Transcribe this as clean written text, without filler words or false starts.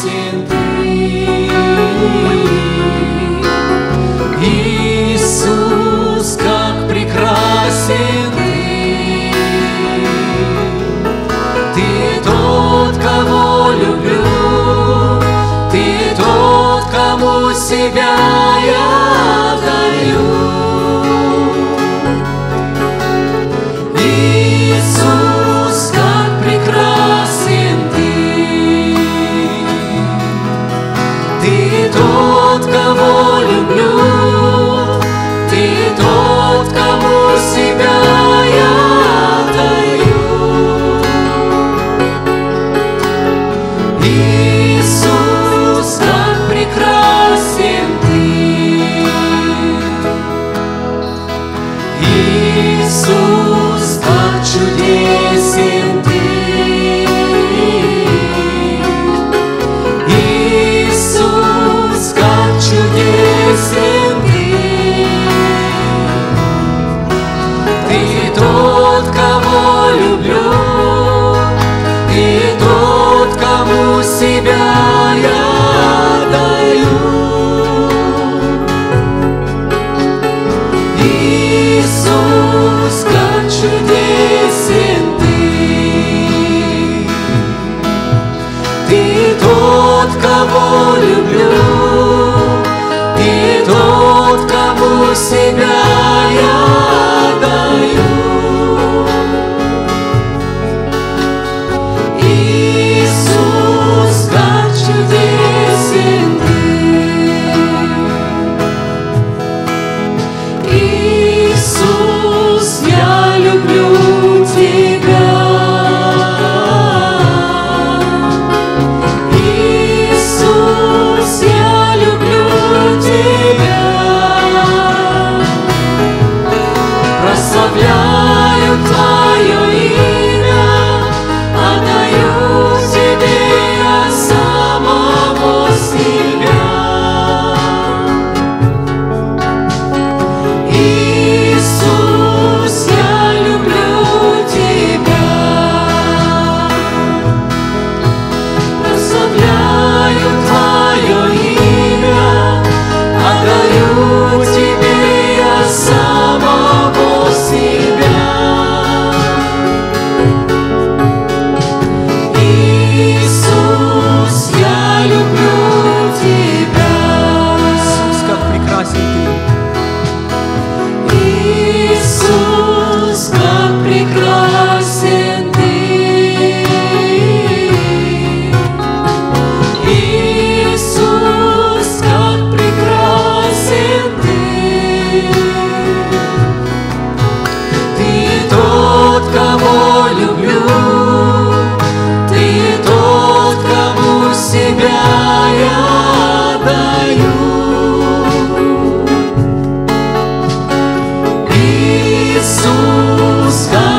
прекрасен Ты. Иисус, как прекрасен Ты. Ты тот, кого люблю, Ты тот, кому себя я даю. Иисус, как прекрасен Ты. Ты тот, кого люблю, Ты тот, кому себя я даю. Иисус, как прекрасен Ты. Иисус, как чудесен Ты. Иисус, как чудесен Ты. Ты тот, кого люблю, Ты тот, кому себя я даю. Иисус, как чудесен Ты. Ты тот, кого люблю, Ты тот, кому себя я даю. Иисус, как чудесен Ты. Иисус, я люблю Тебя. Иисус, я люблю Тебя. Прославляю Твое имя, отдаю Тебе я самого себя. Иисус, я люблю Тебя. Прославляю Твое имя, отдаю Тебе я самого себя. Иисус, я люблю Тебя. Иисус, как прекрасен Ты. Иисус, как прекрасен Ты. Иисус, как прекрасен Ты. Ты тот, кого люблю, Ты тот, кому себя я даю. Иисус, как